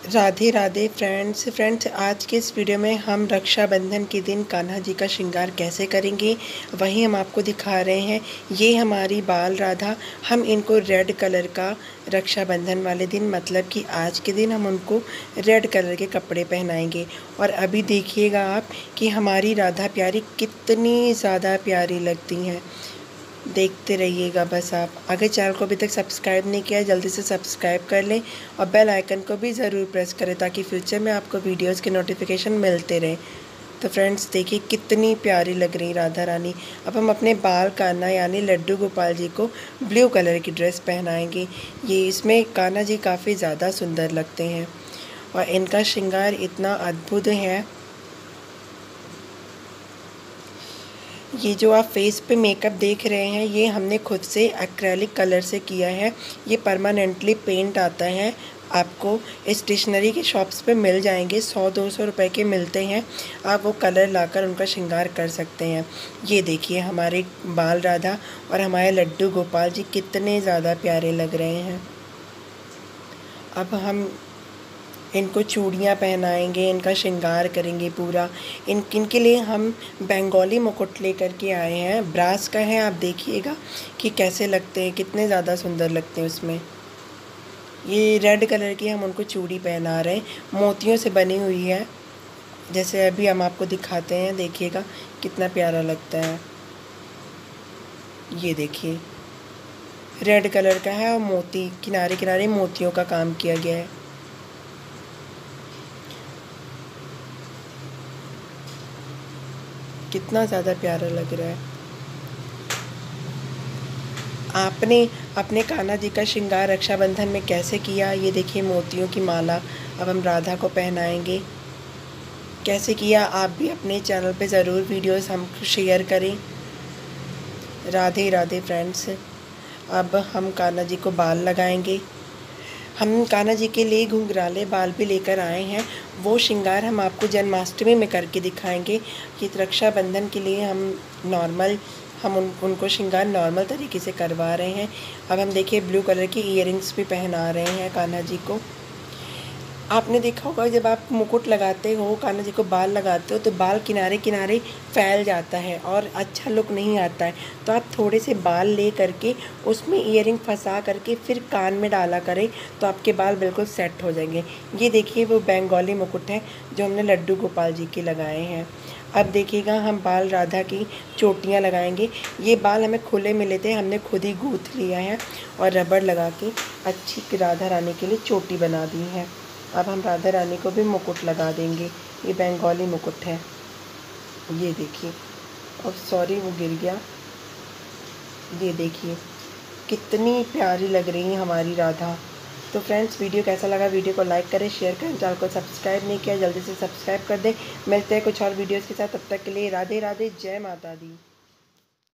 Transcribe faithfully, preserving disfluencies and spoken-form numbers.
Radhe Radhe friends friends आज के इस वीडियो में हम रक्षाबंधन के दिन कान्हा जी का श्रृंगार कैसे करेंगे वही हम आपको दिखा रहे हैं। ये हमारी बाल राधा, हम इनको रेड कलर का रक्षाबंधन वाले दिन मतलब कि आज के दिन हम उनको रेड कलर के कपड़े पहनाएंगे। और अभी देखिएगा आप कि हमारी राधा प्यारी कितनी ज़्यादा प्यारी लगती हैं। देखते रहिएगा बस आप। अगर चैनल को अभी तक सब्सक्राइब नहीं किया है जल्दी से सब्सक्राइब कर लें और बेल आइकन को भी ज़रूर प्रेस करें ताकि फ्यूचर में आपको वीडियोस के नोटिफिकेशन मिलते रहें। तो फ्रेंड्स देखिए कितनी प्यारी लग रही राधा रानी। अब हम अपने बाल कान्हा यानी लड्डू गोपाल जी को ब्लू कलर की ड्रेस पहनाएंगे। ये इसमें कान्हा जी काफ़ी ज़्यादा सुंदर लगते हैं और इनका श्रृंगार इतना अद्भुत है। ये जो आप फेस पे मेकअप देख रहे हैं ये हमने खुद से एक्रेलिक कलर से किया है। ये परमानेंटली पेंट आता है, आपको स्टेशनरी के शॉप्स पे मिल जाएंगे, सौ दो सौ रुपए के मिलते हैं। आप वो कलर लाकर उनका श्रृंगार कर सकते हैं। ये देखिए हमारे बाल राधा और हमारे लड्डू गोपाल जी कितने ज़्यादा प्यारे लग रहे हैं। अब हम इनको चूड़ियाँ पहनाएंगे, इनका श्रृंगार करेंगे पूरा। इन इनके लिए हम बंगाली मुकुट लेकर के आए हैं, ब्रास का है। आप देखिएगा कि कैसे लगते हैं, कितने ज़्यादा सुंदर लगते हैं उसमें। ये रेड कलर की हम उनको चूड़ी पहना रहे हैं, मोतियों से बनी हुई है। जैसे अभी हम आपको दिखाते हैं, देखिएगा कितना प्यारा लगता है। ये देखिए रेड कलर का है और मोती किनारे किनारे मोतियों का काम किया गया है। कितना ज़्यादा प्यारा लग रहा है। आपने अपने कान्हा जी का श्रृंगार रक्षाबंधन में कैसे किया ये देखिए। मोतियों की माला अब हम राधा को पहनाएंगे। कैसे किया आप भी अपने चैनल पे ज़रूर वीडियोस हम शेयर करें। राधे राधे फ्रेंड्स। अब हम कान्हा जी को बाल लगाएंगे। हम कान्हा जी के लिए घुंघराले बाल भी लेकर आए हैं। वो श्रृंगार हम आपको जन्माष्टमी में करके दिखाएंगे कि रक्षाबंधन के लिए हम नॉर्मल हम उन उनको श्रृंगार नॉर्मल तरीके से करवा रहे हैं। अब हम देखिए ब्लू कलर की ईयरिंग्स भी पहना रहे हैं कान्हा जी को। आपने देखा होगा जब आप मुकुट लगाते हो, कान्हा जी को बाल लगाते हो तो बाल किनारे किनारे फैल जाता है और अच्छा लुक नहीं आता है। तो आप थोड़े से बाल ले करके उसमें ईयरिंग फंसा करके फिर कान में डाला करें तो आपके बाल बिल्कुल सेट हो जाएंगे। ये देखिए वो बंगाली मुकुट है जो हमने लड्डू गोपाल जी के लगाए हैं। अब देखिएगा हम बाल राधा की चोटियाँ लगाएंगे। ये बाल हमें खुले मिले थे, हमने खुद ही गूँथ लिया है और रबड़ लगा के अच्छी राधा रानी के लिए चोटी बना दी है। अब हम राधा रानी को भी मुकुट लगा देंगे। ये बंगाली मुकुट है, ये देखिए। अब सॉरी वो गिर गया। ये देखिए कितनी प्यारी लग रही है हमारी राधा। तो फ्रेंड्स वीडियो कैसा लगा, वीडियो को लाइक करें, शेयर करें। चैनल को सब्सक्राइब नहीं किया जल्दी से सब्सक्राइब कर दें। मिलते हैं कुछ और वीडियोज़ के साथ, तब तक के लिए राधे राधे, जय माता दी।